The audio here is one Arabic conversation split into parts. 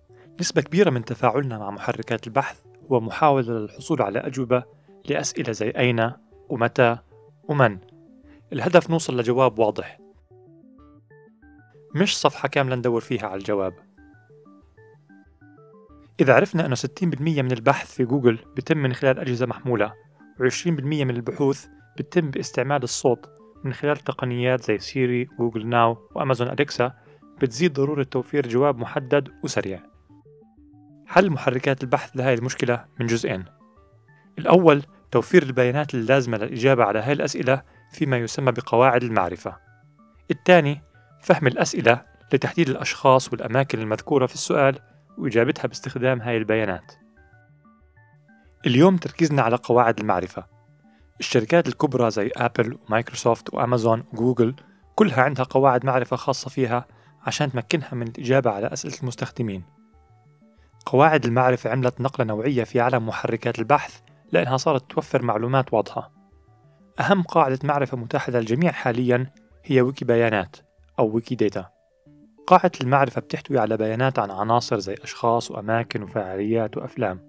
نسبة كبيرة من تفاعلنا مع محركات البحث هو محاولة للحصول على أجوبة لأسئلة زي أين ومتى ومن. الهدف نوصل لجواب واضح، مش صفحة كاملة ندور فيها على الجواب. إذا عرفنا أنه 60% من البحث في جوجل بيتم من خلال أجهزة محمولة، و20% من البحوث بيتم باستعمال الصوت من خلال تقنيات زي سيري، جوجل ناو، وأمازون أليكسا، بتزيد ضرورة توفير جواب محدد وسريع. حل محركات البحث لهذه المشكلة من جزئين. الأول توفير البيانات اللازمة للإجابة على هذه الأسئلة فيما يسمى بقواعد المعرفة. الثاني فهم الأسئلة لتحديد الأشخاص والأماكن المذكورة في السؤال وإجابتها باستخدام هاي البيانات. اليوم تركيزنا على قواعد المعرفة. الشركات الكبرى زي آبل ومايكروسوفت وأمازون وجوجل كلها عندها قواعد معرفة خاصة فيها عشان تمكنها من الإجابة على أسئلة المستخدمين. قواعد المعرفة عملت نقلة نوعية في عالم محركات البحث لأنها صارت توفر معلومات واضحة. أهم قاعدة معرفة متاحة للجميع حالياً هي ويكي بيانات أو ويكي داتا. قاعدة المعرفة بتحتوي على بيانات عن عناصر زي أشخاص وأماكن وفعاليات وأفلام.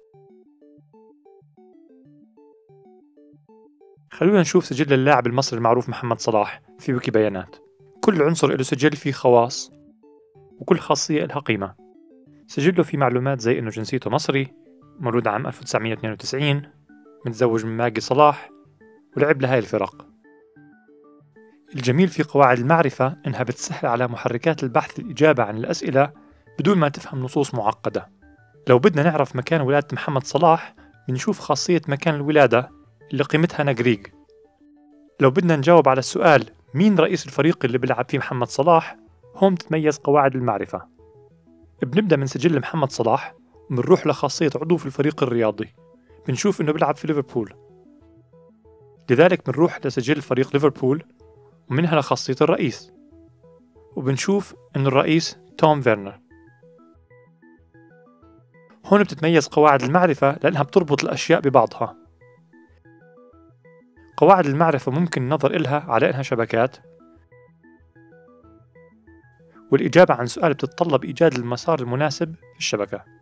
خلونا نشوف سجل اللاعب المصري المعروف محمد صلاح في ويكي بيانات. كل عنصر له سجل فيه خواص، وكل خاصية لها قيمة. سجله فيه معلومات زي إنه جنسيته مصري، مولود عام 1992، متزوج من ماجي صلاح، ولعب لهاي الفرق. الجميل في قواعد المعرفة إنها بتسهل على محركات البحث الإجابة عن الأسئلة بدون ما تفهم نصوص معقدة. لو بدنا نعرف مكان ولادة محمد صلاح بنشوف خاصية مكان الولادة اللي قيمتها نجريج. لو بدنا نجاوب على السؤال مين رئيس الفريق اللي بيلعب فيه محمد صلاح، هون تتميز قواعد المعرفة. بنبدأ من سجل محمد صلاح وبنروح لخاصية عضو في الفريق الرياضي، بنشوف إنه بيلعب في ليفربول، لذلك بنروح لسجل فريق ليفربول ومنها لخاصية الرئيس، وبنشوف إنه الرئيس توم فيرنر. هون بتتميز قواعد المعرفة لأنها بتربط الأشياء ببعضها. قواعد المعرفة ممكن النظر إلها على إنها شبكات، والإجابة عن سؤال بتتطلب إيجاد المسار المناسب في الشبكة.